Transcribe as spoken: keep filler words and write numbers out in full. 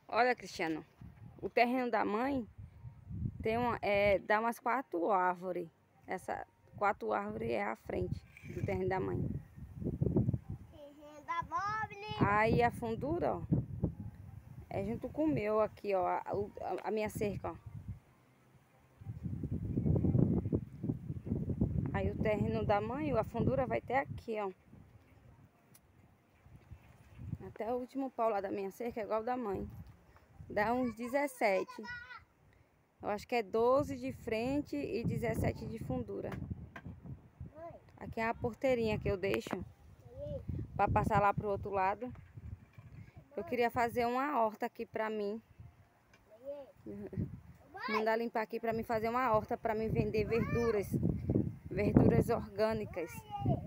Olha, Cristiano, o terreno da mãe tem uma, é, dá umas quatro árvores. Essa quatro árvores é a frente do terreno da mãe. Terreno da Bobne. Aí a fundura, ó, é junto com o meu aqui, ó, a, a, a minha cerca, ó. Aí o terreno da mãe, a fundura vai até aqui, ó. Até o último pau lá da minha cerca é igual da mãe. Dá uns dezessete. Eu acho que é doze de frente e dezessete de fundura. Aqui é a porteirinha que eu deixo para passar lá pro outro lado. Eu queria fazer uma horta aqui pra mim. Mandar limpar aqui pra mim fazer uma horta pra mim vender verduras. Verduras orgânicas.